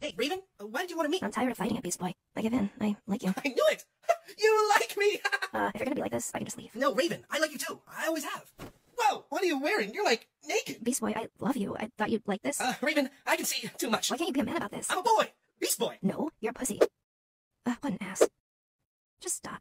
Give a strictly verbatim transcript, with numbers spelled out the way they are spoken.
Hey, Raven, uh, why did you want to meet? I'm tired of fighting it, Beast Boy. I give in. I like you. I knew it! You like me! uh, if you're gonna be like this, I can just leave. No, Raven, I like you too. I always have. Whoa, what are you wearing? You're like naked. Beast Boy, I love you. I thought you'd like this. Uh, Raven, I can see too much. Why can't you be a man about this? I'm a boy! Beast Boy! No, you're a pussy. Uh, what an ass. Just stop.